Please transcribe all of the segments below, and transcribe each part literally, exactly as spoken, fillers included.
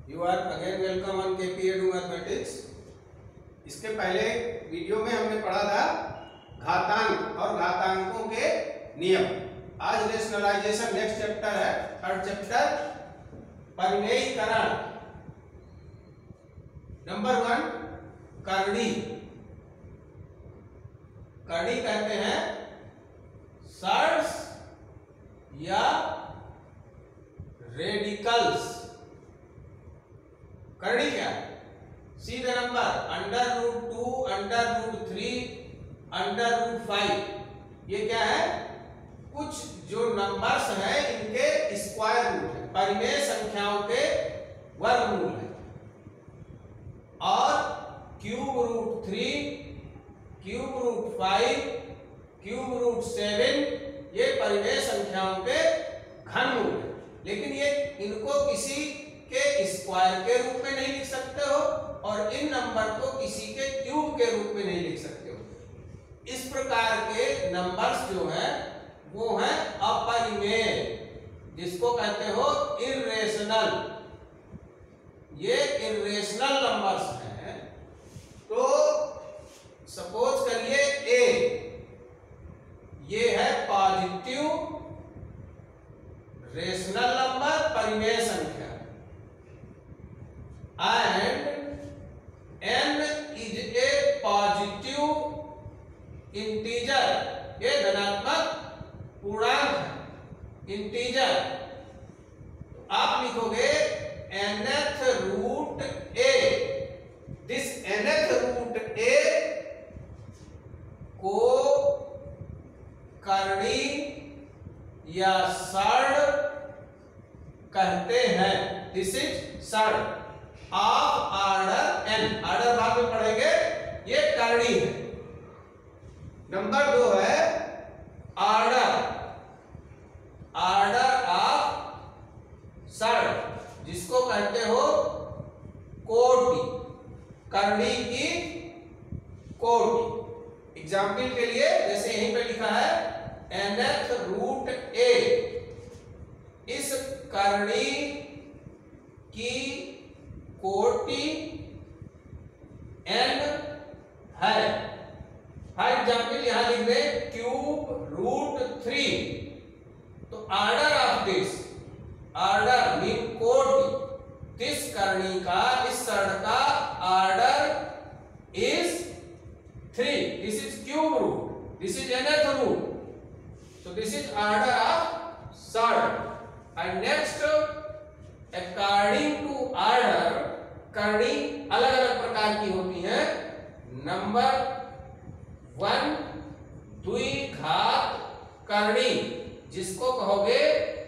You are again welcome on KP edu mathematics. इसके पहले video में हमने पढ़ा था घातांक और घातांकों के नियम। आज रेशनलाइजेशन नेक्स्ट चैप्टर है, थर्ड चैप्टर परिमेयीकरण। नंबर वन करड़ी। करड़ी कहते हैं सर्ड्स या रेडिकल्स। करड़ी क्या है? See the number under root two, under root three, under root five. ये क्या है? कुछ जो नंबर्स हैं इनके स्क्वायर रूट है, परिमेय संख्याओं के वर्गमूल है। और cube root three, cube root five, cube root seven ये परिमेय संख्याओं के घनमूल है। लेकिन ये इनको किसी के स्क्वायर के रूप में नहीं लिख सकते हो और इन नंबर को किसी के क्यूब के रूप में नहीं लिख सकते हो। इस प्रकार के नंबर्स जो हैं वो हैं अपरिमेय, जिसको कहते हो इर्रेशनल। ये इर्रेशनल नंबर्स हैं। तो सपोज करिए ए, ये है पॉजिटिव रेशनल नंबर, परिमेय संख्या, and n is a positive integer, ये धनात्मक पूर्णांक है, इंटीजर। आप लिखोगे nth root a। This nth root a को करड़ी या सर्ड कहते हैं। This is surd of order n. Order बाद में पढ़ेंगे। ये करड़ी है। नंबर दो है ऑर्डर, ऑर्डर ऑफ सर्ड, जिसको कहते हो कोटि, करड़ी की कोटि। एग्जाम्पल के लिए जैसे यहीं पे लिखा है nth रूट ए, इस करड़ी की कोटि n है। फॉर एग्जाम्पल यहां लिख दे क्यूब रूट थ्री। तो order of this, order mean कोटि, दिस करणी का, इस सर्ड का order is three. This is cube root, this is nth root. So this is order of surd. And next, according to order, करणी अलग अलग प्रकार की होती है। नंबर वन द्विघात करणी, जिसको कहोगे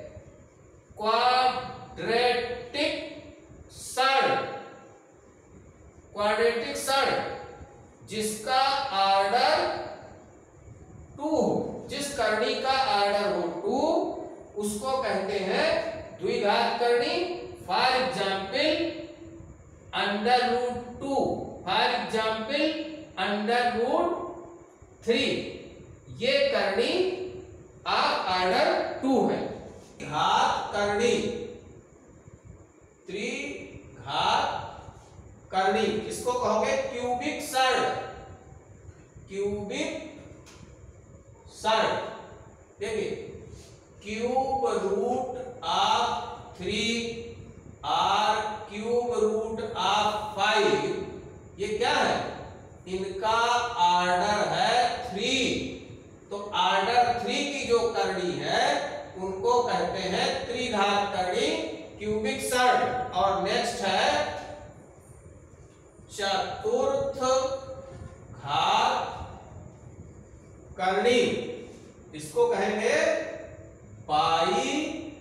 क्वाड्रेटिक सर्ड। क्वाड्रेटिक सर्ड जिसका ऑर्डर टू हो, जिस करणी का ऑर्डर हो टू, उसको कहते हैं द्विघात करणी। For example under root two, for example under root three, ये करणी ऑफ ऑर्डर टू है। घात करणी, त्रिघात करणी, इसको कहोगे क्यूबिक सर्ड। Cubic surd. देखिए क्यूब रूट ऑफ थ्री और क्यूब रूट ऑफ फाइव, ये क्या है? इनका ऑर्डर है थ्री। तो ऑर्डर थ्री की जो करणी है उनको कहते हैं त्रिघात करणी, क्यूबिक सर्ड। और नेक्स्ट है चतुर्थ घात करणी, इसको कहेंगे bi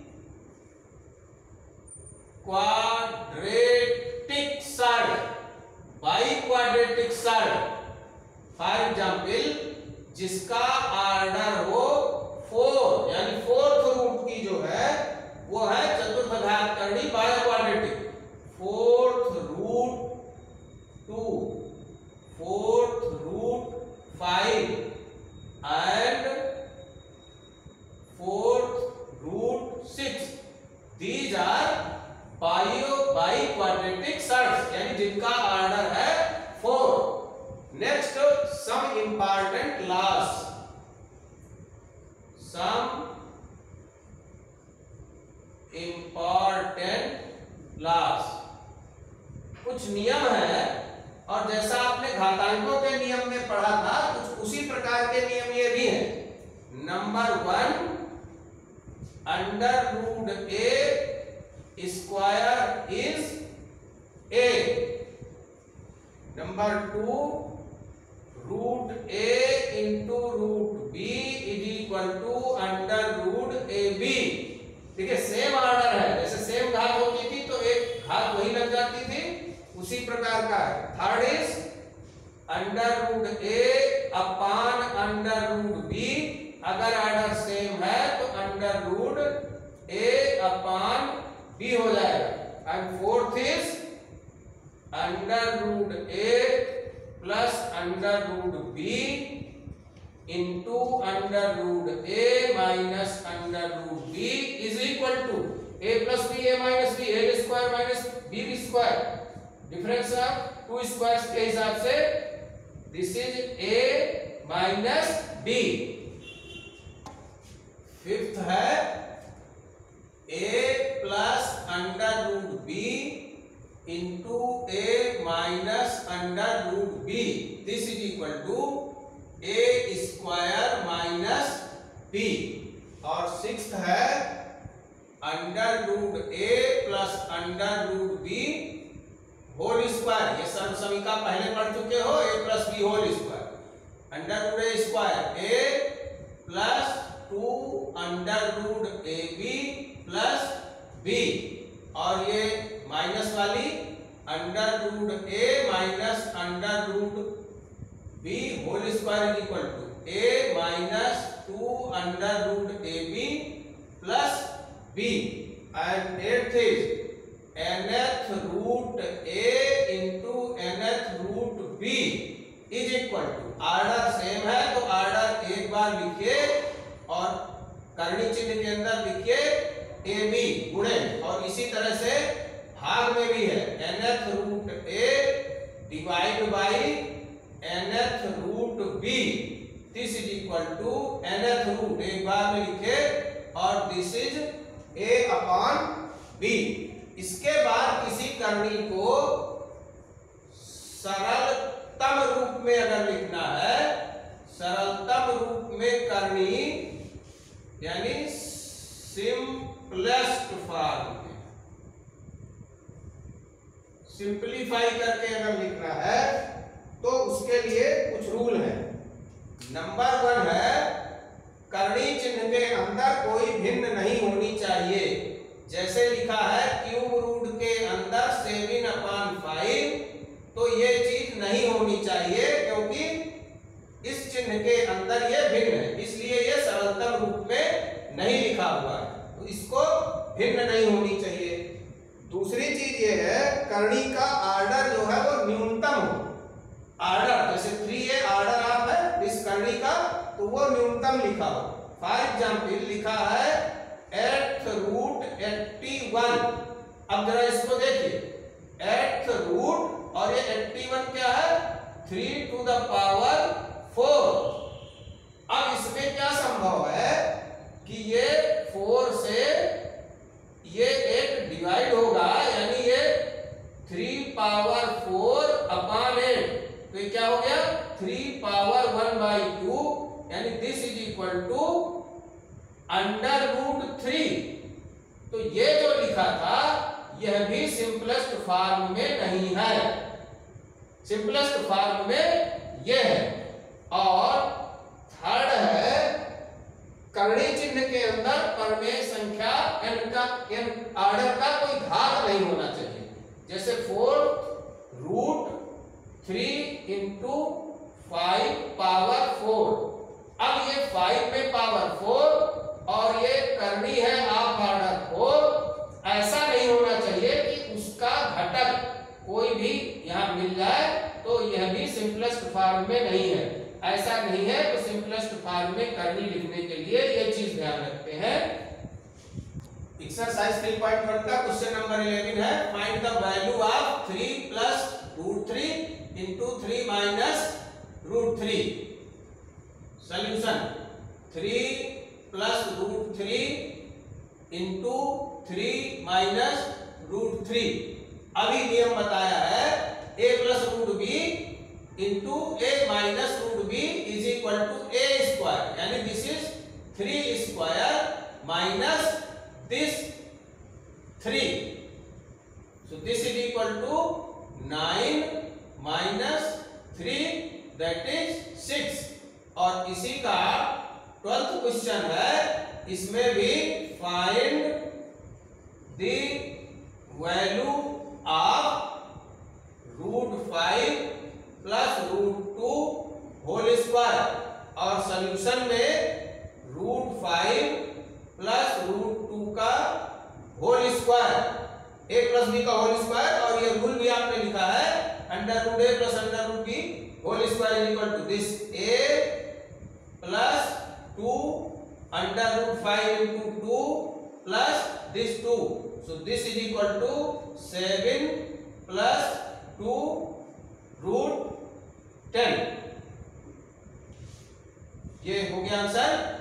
quadratic surd. Bi quadratic surd. For example जिसका ऑर्डर हो फोर, यानी फोर्थ रूट की जो है वो है चतुर्थ घात करणी bi quadratic. Fourth root two, fourth root five and fourth root six. These are bio bi quadratic quadratic surds यानी जिनका ऑर्डर है four. Next some important laws, some important loss, कुछ नियम है और जैसा आपने घातांकों के नियम में पढ़ा था कुछ उसी प्रकार के नियम ये भी हैं। Number one, under root a square is a. Number two, root A into root b is equal to under root a b. ठीक है, सेम ऑर्डर है, जैसे सेम घात होती थी तो एक घात वही लग जाती थी, उसी प्रकार का है। Third is under root a upon under root b, अगर ऑर्डर सेम है तो under root a upon b हो जाएगा। And fourth is under root a plus under root b into under root a minus under root b is equal to a plus b a minus b, a square minus b b square, difference of two squares के हिसाब से this is a minus B. Fifth है a plus under root b into a minus under root b, this is equal to a square minus b. और sixth है under root a plus under root b whole square, ये सर्व समीका पहले पढ़ चुके हो, a plus b whole square, under root a square a plus two under root a b plus b, और ये माइनस वाली under root a minus under root b whole square is equal to a minus two under root a b plus b. And eighth is nth root A into nth root b is equal to, order same है तो order एक बार लिखिए और करनी चिन्ह के अंदर लिखिए ए बी गुणे, और इसी तरह से भाग में भी है nth root a divide by nth root b, this is equal to nth root एक बार में लिखे और this is a upon b. इसके बाद किसी करनी को सरलतम रूप में अगर लिखना है, सरलतम रूप में करनी यानी सिंपलेस्ट फॉर्म में, सिंपलीफाई करके अगर लिखना है तो उसके लिए कुछ रूल है। नंबर वन है करनी चिन्ह के अंदर कोई भिन्न नहीं होनी चाहिए, जैसे लिखा है क्यूब रूट के अंदर सेवन अपॉन फाइव, तो ये चीज नहीं होनी चाहिए क्योंकि इस चिन्ह के अंदर ये भिन्न है, इसलिए ये सरलतम रूप में नहीं लिखा हुआ है, तो इसको भिन्न नहीं होनी चाहिए। दूसरी चीज ये है करनी का ऑर्डर जो है वो न्यूनतम हो, ऑर्डर जैसे थ्री ए ऑर्डर आप है इस करनी का तो वो न्यूनतम लिखा हो। फॉर एग्जाम्पल लिखा है एट रूट एट्टी वन, अब जरा इसको देखिए एट रूट और ये एट्टी वन क्या है three to the power four. अब इसमें क्या संभव है कि ये फोर से ये एक डिवाइड होगा यानी ये three power four upon eight, तो ये क्या हो गया three power one by two, यानी this is equal to under root three. तो ये जो लिखा था यह भी सिंपलेस्ट फॉर्म में नहीं है, सिंपलेस्ट फॉर्म में यह है। और थर्ड है करनी चिन्ह के अंदर परमेय संख्या n का n ऑर्डर का कोई घात नहीं होना चाहिए, जैसे four root three into five power four. अब ये फाइव में पावर फोर और ये करनी है आप ऑर्डर फोर, ऐसा नहीं होना चाहिए कि उसका घटक कोई भी यहां मिल जाए, तो यह भी सिंपलेस्ट फॉर्म में नहीं है, ऐसा नहीं है। तो सिंपलेस्ट फॉर्म में करनी लिखने के लिए ये चीज ध्यान रखते हैं। एक्सरसाइज थ्री पॉइंट वन का क्वेश्चन नंबर इलेवन है, find the value of three plus root three into three minus root three. Solution three plus root three into three minus root three. अभी नियम बताया है a plus root b into a minus root b is equal to a square, यानी this is three square minus this three, so this is equal to nine minus three, that is six। और इसी का twelfth question है, इसमें भी find the value of root five plus root two whole square. और solution में root five plus root two का whole square, a plus b का होल स्क्वायर, और ये रूल भी आपने लिखा है under root a plus under root b whole square is equal to this a plus two under root five into two plus this two, so this is equal to seven plus two root ten. ये हो गया answer.